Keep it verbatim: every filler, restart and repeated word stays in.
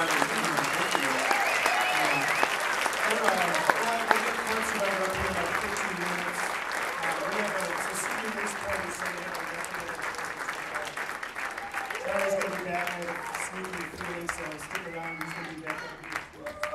time and being here. Thank you. Um, we're, uh, well, we'll get Court Survivor up here in like fifteen minutes. Uh, we have a, it's a senior race party, so we have a definite Charlie's going to be back with Sneaky Free, so stick around. He's going to be back up here.